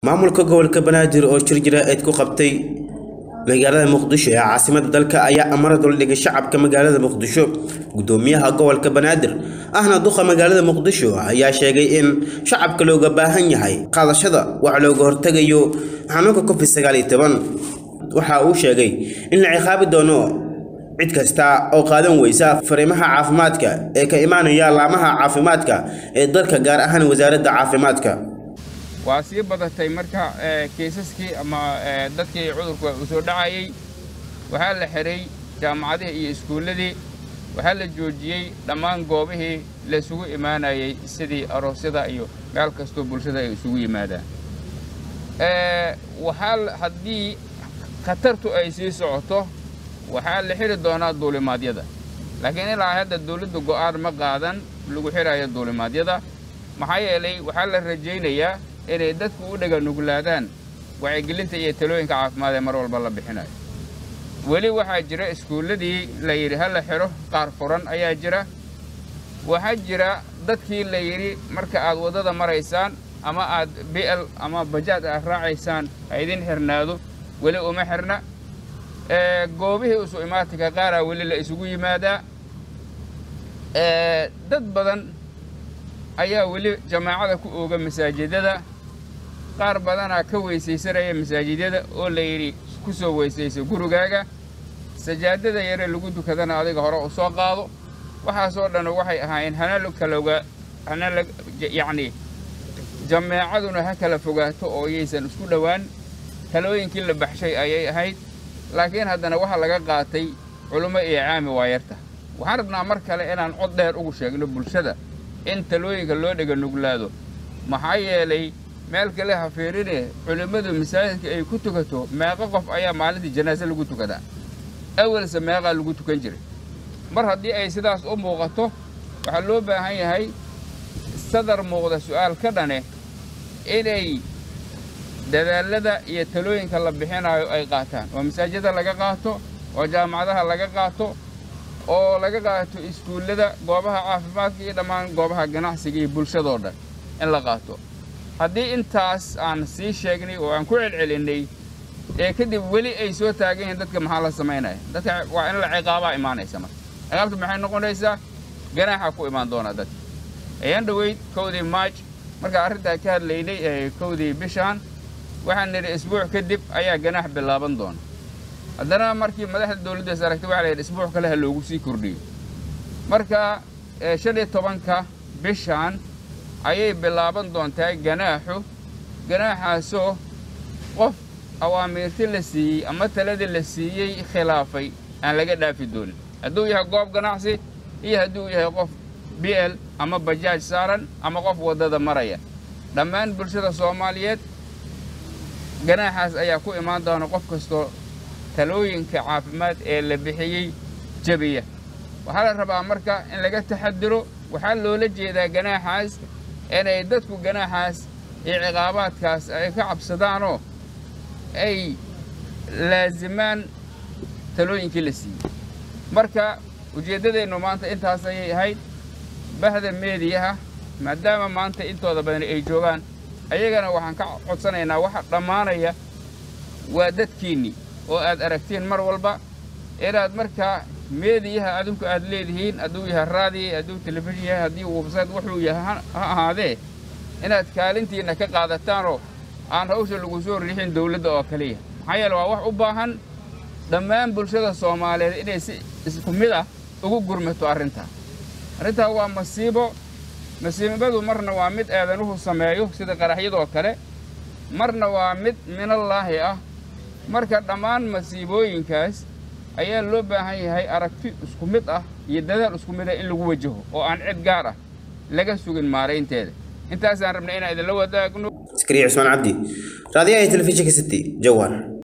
maamulka gobolka Banaadir oo shirjira ay ku qabtay magaalada Muqdisho ee caasimadda dalka ayaa amar dul dhigay shacabka magaalada Muqdisho gudoomiyaha gobolka Banaadir ahna duqa magaalada Muqdisho ayaa sheegay in shacabka looga baahan yahay qaadashada wax looga hortagayo xanuunka COVID-19 waxa uu sheegay in la ciqaabi doono cid kasta oo qaadan weysa fariimaha caafimaadka ee ka imaanaya laamaha caafimaadka ee dalka gaar ahaan wasaaradda caafimaadka واسي بدأتي مركا كيسسكي أما دتكي عذرك وسوداعي وحال حري جامعته يسكول لدي وحال الجوجي لمان قوبه لسوء إيمانا يسدي أروسدا أيو قال كستو بلشدا يسوء إيمانا وحال حدي خطرتو أي سي سعوتو وحال حري دونات دولي ماديدا لكن إلا هذا الدولي دو قوار مقادا لغو حري الدولي ماديدا محايا لي وحال الرجينيا inay dadku u dhaga nuglaadaan wacyigelinta iyo talooyinka caafimaad ee mar walba la bixinayo wali waxa jira iskuuladii la yiri hal xiro qaar furan ayaa jira waxa jira dadkii la yiri marka aad wadada maraysaan ama aad BL ama bajaad aad raacaysaan aydin xirnaado wali uma xirna goobihii u soo imaatika qaar wali la isugu yimaada dad badan ayaa wali jamaacada ku ooga masaajidada qaar badana ka weysaysanaya masaajidada oo la yiri ku soo weysayso gurigaaga sajaadada yar lagu dukadana adiga hore u soo qaado waxa soo dhan waxay ahaayeen hana yaani jamaacaduna ha kala fogaato oo yeysan isku dhawaan talooyinkii la baxshay ayay ahayd laakiin haddana waxa laga qaatay culimo iyo caami waayarta waxaan rabnaa mar kale inaan cod dheer ugu sheegno bulshada in talooyinka loo dhaga nuglaado maxaa yeelay meel kale ha fiirine culimadu masaajidka ay ku tukato meeqa qof ayaa maalintii janaasa lagu tukadaa awalse meeqa lagu tukan jiray mar haddii ay sidaas u muuqato waxaa loo baahan yahay sadar muuqda su'aal ka dhane inay dadaalada iyo talooyinka la bixinayo ay qaataan oo masaajidda laga qaato oo jaamacadaha laga qaato oo laga qaato iskuulada goobaha caafimaadka iyo dhammaan goobaha ganacsiga iyo bulshadoo dhan in la qaato haddii intaas aan sii sheegnay oo aan ku celcelinay kadib weli ay soo taagan yihiin dadka maxaa la sameynaya dadka waa in la ciqaabaa imaanaysa marka ciqaabtu maxay noqonaysaa ganaaxa ku imaan doona dadka ayaan dhaweyd 1 March marka arrinta ka hadlaynay 1 bishan waxaan niri isbuuc kadib ayaa ganaax bilaaban doona haddana markii madaxda dawladda saragtay waxa la yiri isbuuc kale ha loogu sii kordhiyo marka 15ka bishan ayay bilaaban doontaa ganaaxaasoo qof awaamirti la siiyey ama taladii la siiyey khilaafay aan laga dhaafi doonin hadduu yahay goob ganacsi iyo hadduu yahay qof BL ama bajaaj saaran ama qof wadada maraya dhammaan bulshada Soomaaliyeed ganaaxaas ayaa ku imaan doona qof kastoo talooyinka caafimaad ee la bixiyay jabiya waxa la rabaa marka in laga taxadiro waxa loola jeedaa ganaaxaas inay dadku ganaaxaas iyo ciqaabaadkaas ay ka cabsadaan oo ay laazimaan talooyinkii la siiyay marka ujeedadeenu maanta intaas ayay ahayd bahda meediyaha maadaama maanta intooda badan ay joogaan ayagana waxaan ka codsanaynaa waxa dhamaanaya waa dadkiini oo aad aragtiin mar walba inaad marka meediyaha adunku aad leedihiin aduu yahay raadiyo aduu telefishin yahay hadii website wuxuu yahay ahaadee inaad kaalintiina ka qaadataan oo aan hawsha lagu soo riixin dawladda oo kaliya maxaa yeelay waa wax u baahan dhammaan bulshada Soomaaliyeed inay si isku mid ah ugu gurmato arrinta waa masiibadu marna waa mid aadanuhu sameeyo sida qaraxyada kale marna waa mid min Ilaahi ah marka dhammaan masiibooyinkaas ayaa loo baahan yahay aragti isku mid ah iyo dadaal isku mid ah in lagu wajaho oo aan cid gaar ah laga sugin maareynteeda intaas aan rabnay inaan idin la wadaagno Iskariye Usman Abdi raadiyaha telefishinka City Jawhar